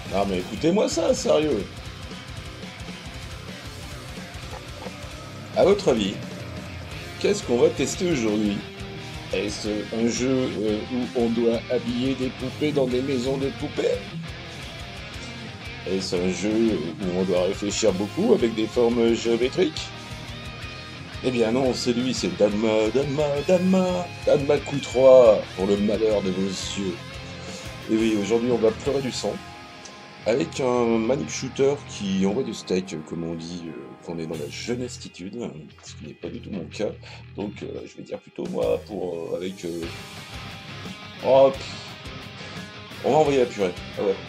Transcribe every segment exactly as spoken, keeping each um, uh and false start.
Non mais écoutez-moi ça, sérieux. À votre avis, qu'est-ce qu'on va tester aujourd'hui? Est-ce un jeu euh, où on doit habiller des poupées dans des maisons de poupées? Est-ce un jeu où on doit réfléchir beaucoup avec des formes géométriques? Eh bien non, c'est lui, c'est Danma, Danma, Danma, Danma Coup trois, pour le malheur de vos yeux. Et oui, aujourd'hui on va pleurer du sang, avec un manip shooter qui envoie du steak, comme on dit, euh, qu'on est dans la jeunesstitude, ce qui n'est pas du tout mon cas. Donc euh, je vais dire plutôt moi pour euh, avec. euh, Oh, pff, on va envoyer la purée. Ah ouais.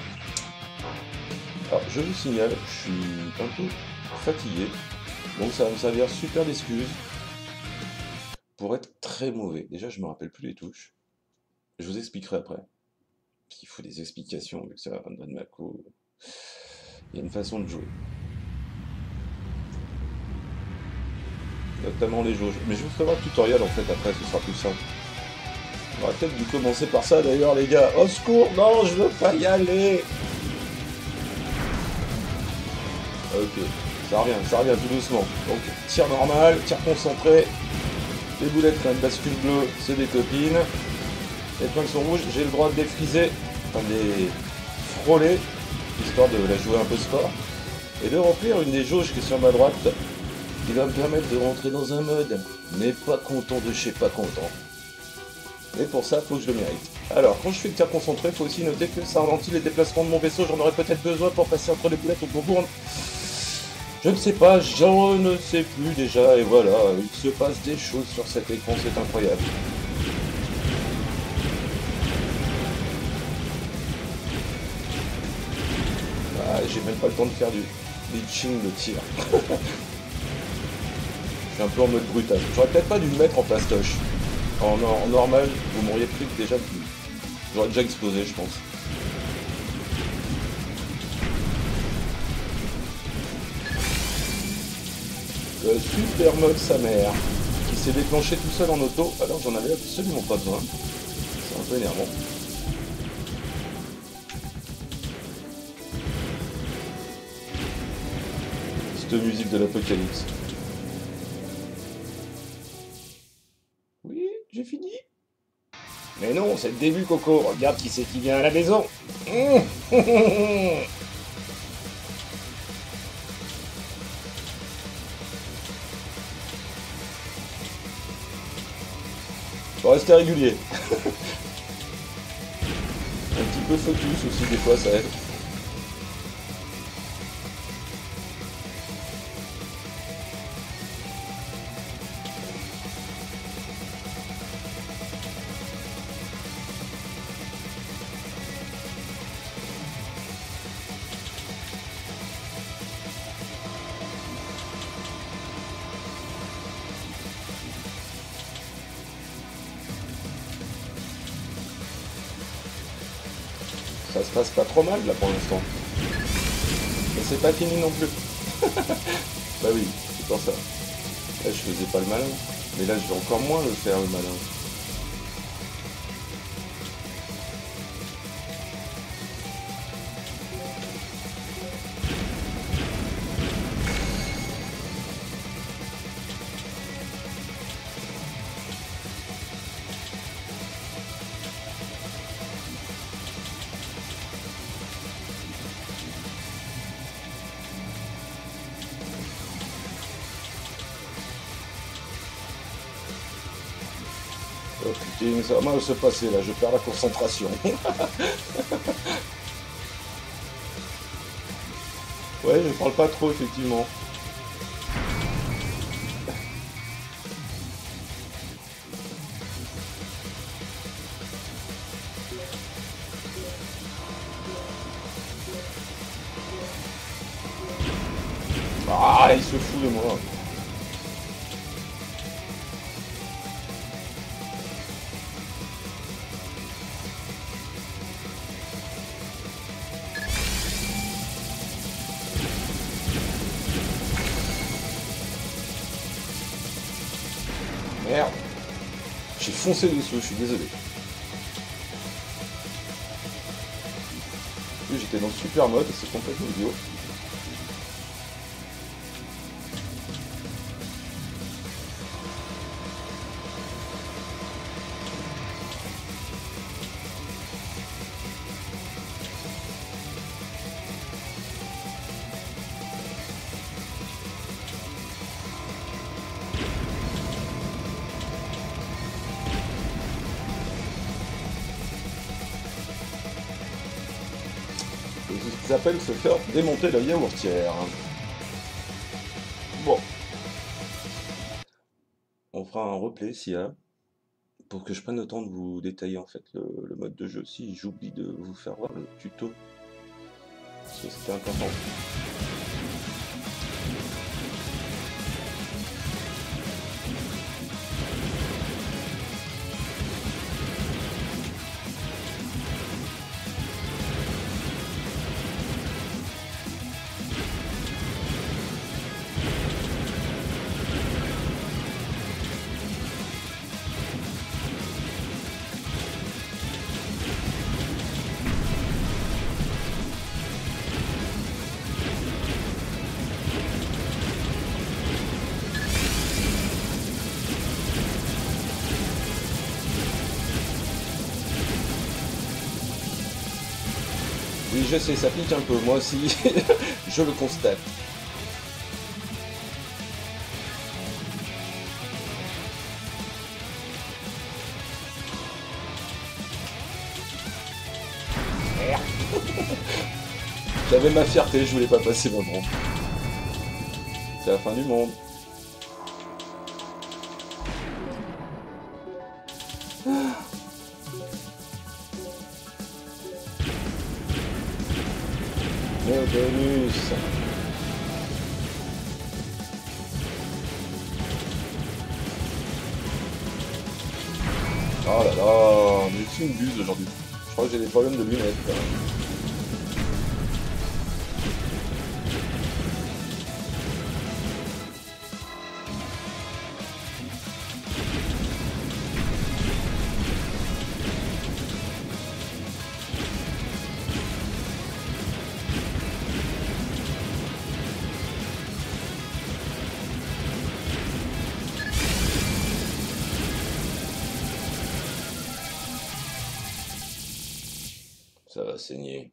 Alors je vous signale, je suis un peu fatigué, donc ça va me servir super d'excuse pour être très mauvais. Déjà je me rappelle plus les touches. Je vous expliquerai après. Qu'il faut des explications, vu que c'est un Mako. Il y a une façon de jouer. Notamment les jauges. Mais je vous ferai un tutoriel en fait après, ce sera plus simple. On aurait peut-être dû commencer par ça d'ailleurs les gars. Au secours, non, je veux pas y aller. Ok, ça revient, ça revient tout doucement. Donc tir normal, tir concentré. Les boulettes quand elles basculent bleues, c'est des copines. Les points qui sont rouges, j'ai le droit de les friser, enfin de les frôler, histoire de la jouer un peu sport. Et de remplir une des jauges qui est sur ma droite, qui va me permettre de rentrer dans un mode, mais pas content de chez pas content. Et pour ça, faut que je le mérite. Alors, quand je fais le tir concentré, faut aussi noter que ça ralentit les déplacements de mon vaisseau, j'en aurais peut-être besoin pour passer entre les boulettes au bonbon. Je ne sais pas, j'en ne sais plus déjà, et voilà, il se passe des choses sur cet écran, c'est incroyable. Ah, j'ai même pas le temps de faire du glitching de tir. Je suis un peu en mode brutal. J'aurais peut-être pas dû me mettre en plastoche. En, en normal, vous m'auriez pris déjà. J'aurais déjà explosé, je pense. Le super mode sa mère, qui s'est déclenché tout seul en auto, alors j'en avais absolument pas besoin. C'est un peu énervant. Cette musique de l'apocalypse. Oui, j'ai fini. Mais non, c'est le début, Coco. Regarde qui c'est qui vient à la maison. Faut rester régulier. Un petit peu focus aussi, des fois, ça aide. Ça se passe pas trop mal là pour l'instant. Mais c'est pas fini non plus. Bah oui, c'est pour ça. Là je faisais pas le malin. Mais là je vais encore moins le faire le malin. Oh putain, ça va mal se passer là, je perds la concentration. Ouais, je parle pas trop effectivement. Ah, il se fout de moi. Merde. J'ai foncé dessous, je suis désolé. Parce que j'étais dans le super mode et c'est complètement idiot. C'est ce qu'ils appellent se faire démonter la yaourtière. Bon. On fera un replay s'il y a, pour que je prenne le temps de vous détailler en fait le, le mode de jeu. Si j'oublie de vous faire voir le tuto, parce que c'était important. Oui, je sais, ça pique un peu, moi aussi, je le constate. J'avais ma fierté, je voulais pas passer ma bombe. C'est la fin du monde. Néoténus. Oh là là, mais c'est une buse aujourd'hui. Je crois que j'ai des problèmes de lunettes quand même. Ça va saigner.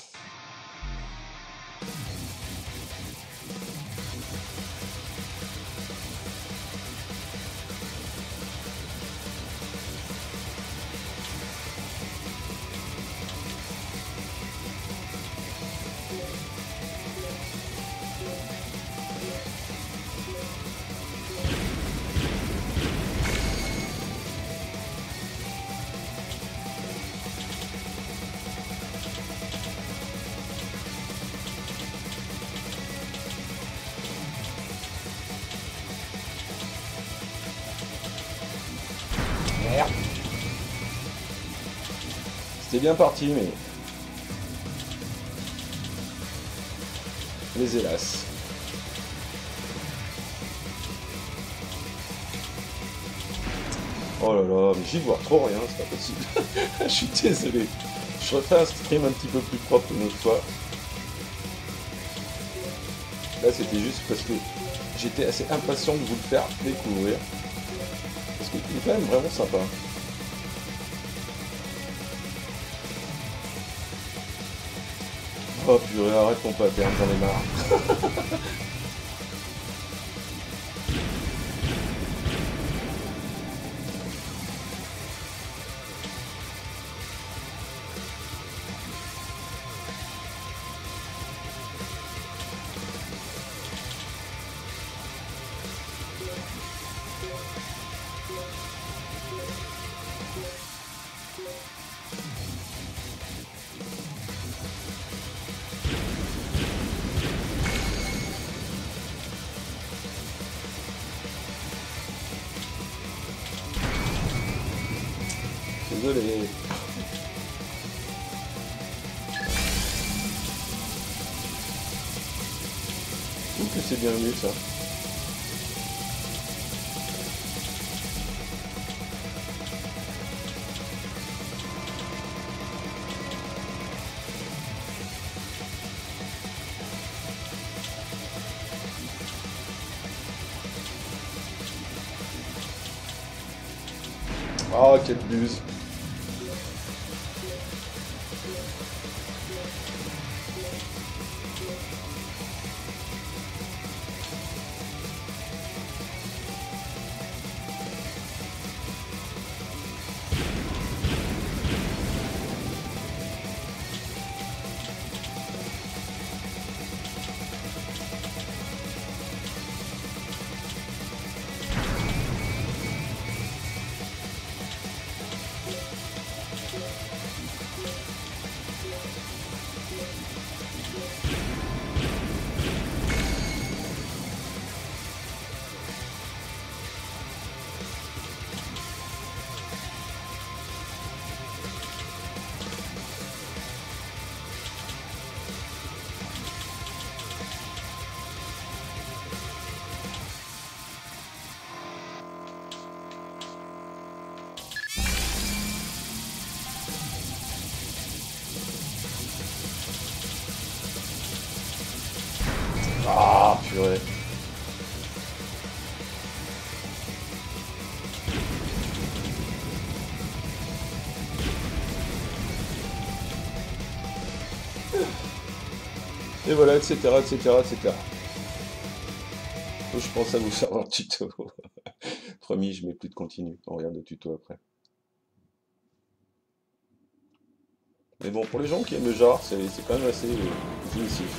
Merde. C'était bien parti, mais... les hélas. Oh là là, mais j'y vois trop rien, c'est pas possible. Je suis désolé. Je referai un stream un petit peu plus propre une autre fois. Là, c'était juste parce que j'étais assez impatient de vous le faire découvrir. Parce qu'il est quand même vraiment sympa. Oh purée, arrête ton pattern, j'en ai marre. Désolé. Je trouve que c'est bien mieux ça. Ah, quelle buse. Ah, purée. Et voilà, et cetera, et cetera, et cetera. Faut que je pense à vous faire un tuto. Promis, je mets plus de continu. On regarde le tuto après. Mais bon, pour les gens qui aiment le genre, c'est c'est quand même assez euh, jouissif.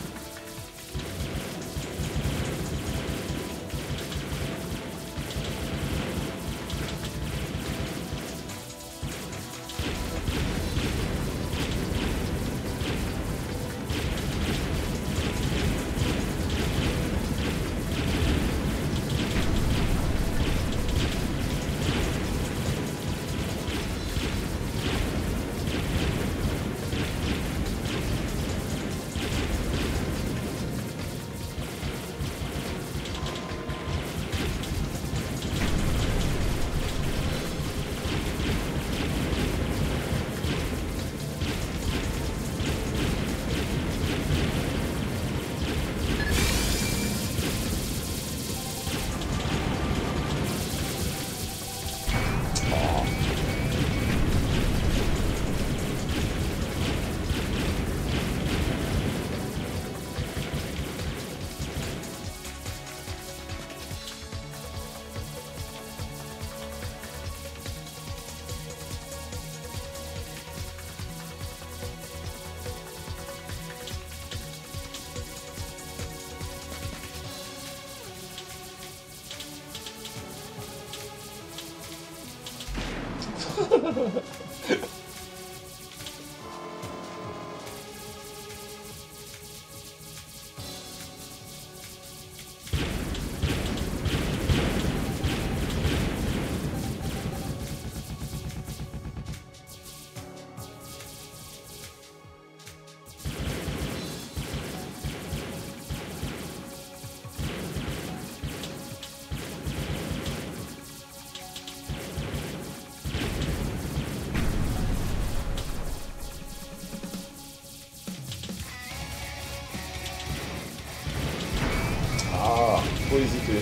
Ah, faut hésiter.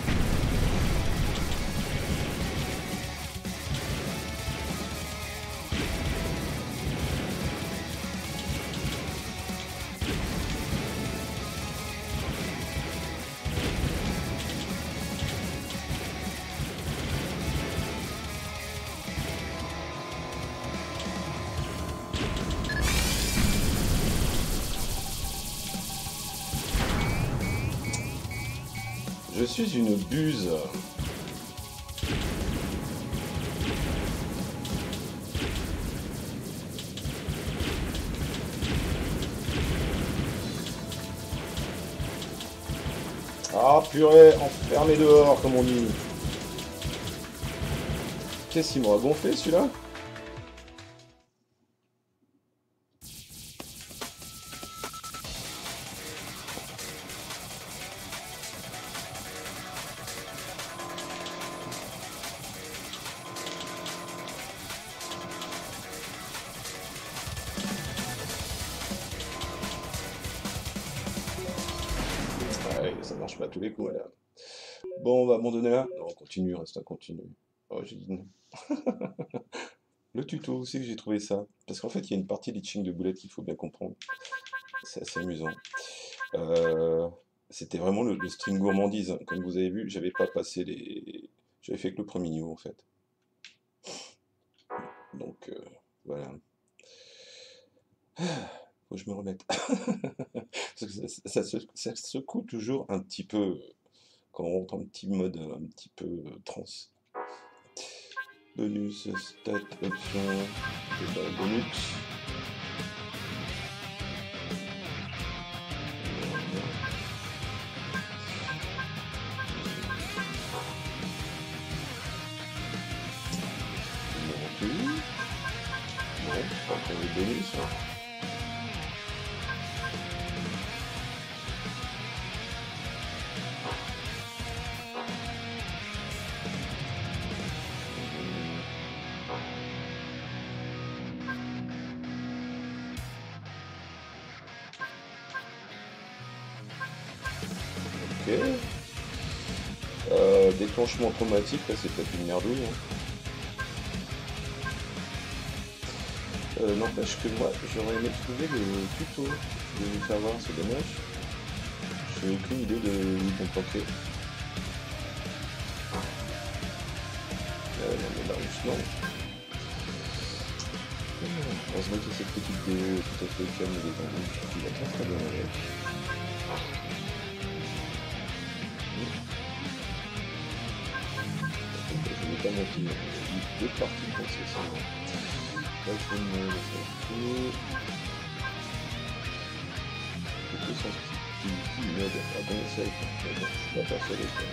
Je suis une buse. Ah purée, enfermé dehors comme on dit. Qu'est-ce qu'il m'aura gonflé celui-là? Ouais, ça marche pas à tous les coups, madame. Bon, on va abandonner là? Non, on continue, reste un continu. Oh, j'ai dit non. Le tuto aussi que j'ai trouvé ça. Parce qu'en fait, il y a une partie d'itching de boulettes qu'il faut bien comprendre. C'est assez amusant. Euh, C'était vraiment le, le stream gourmandise. Comme vous avez vu, j'avais pas passé les. J'avais fait que le premier niveau en fait. Donc euh, voilà. Faut que je me remette. Parce que ça, ça se, ça secoue toujours un petit peu quand on rentre en petit mode un petit peu euh, trans. Bonus, stat, option, et bah, bonus. Non plus. Non, pas pour les bonus. Hein. Ok. Euh, déclenchement traumatique, là c'est peut-être une merdouille. Hein. Euh, N'empêche que moi j'aurais aimé trouver le tuto. Je vais vous faire voir, c'est dommage. J'ai aucune idée de où ils vont planter. Euh, non mais là non. Heureusement que cette petite vidéo tout à fait calme et détendue, qui va très très bien avec. Je n'ai pas menti, j'ai eu deux parties comme ça, c'est bon. Là je vais me faire tout. Je peux sentir une mode à bon sec, mais bon, je suis pas persuadé que...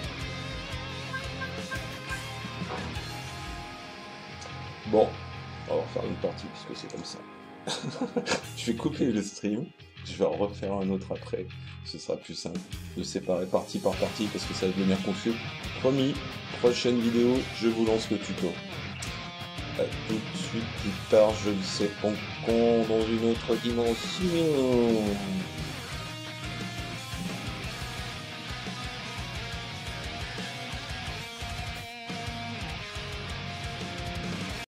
Bon, on va refaire une partie puisque c'est comme ça. Je vais couper le stream, je vais en refaire un autre après, ce sera plus simple de séparer partie par partie parce que ça va devenir confus. Promis, prochaine vidéo, je vous lance le tuto. A tout de suite plus tard, je ne sais pas quand, dans une autre dimension.